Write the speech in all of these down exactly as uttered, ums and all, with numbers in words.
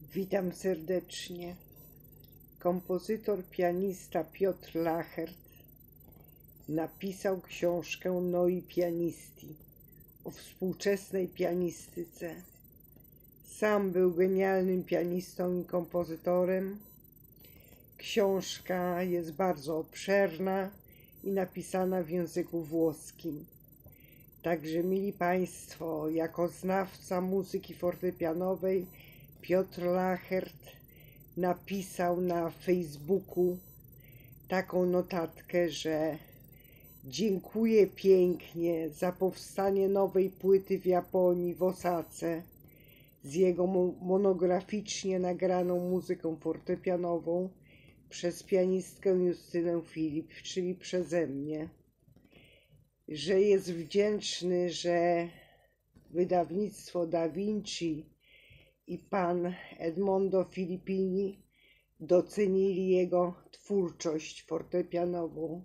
Witam serdecznie. Kompozytor, pianista Piotr Lachert napisał książkę Noi Pianisti o współczesnej pianistyce. Sam był genialnym pianistą i kompozytorem. Książka jest bardzo obszerna i napisana w języku włoskim. Także, mili Państwo, jako znawca muzyki fortepianowej Piotr Lachert napisał na Facebooku taką notatkę, że dziękuję pięknie za powstanie nowej płyty w Japonii, w Osace, z jego monograficznie nagraną muzyką fortepianową przez pianistkę Justynę Filip, czyli przeze mnie. Że jest wdzięczny, że wydawnictwo Da Vinci i pan Edmondo Filippini docenili jego twórczość fortepianową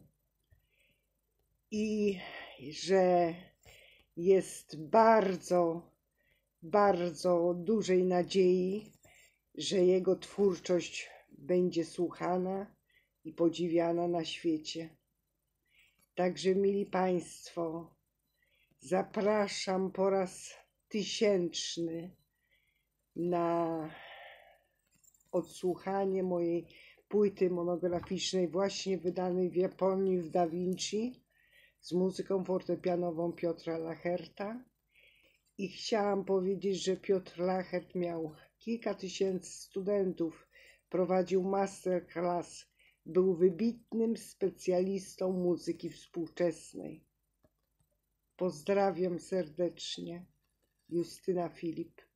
i że jest bardzo, bardzo dużej nadziei, że jego twórczość będzie słuchana i podziwiana na świecie. Także, mili Państwo, zapraszam po raz tysięczny na odsłuchanie mojej płyty monograficznej właśnie wydanej w Japonii w Da Vinci z muzyką fortepianową Piotra Lacherta. I chciałam powiedzieć, że Piotr Lachert miał kilka tysięcy studentów, prowadził masterclass, był wybitnym specjalistą muzyki współczesnej. Pozdrawiam serdecznie, Justyna Filip.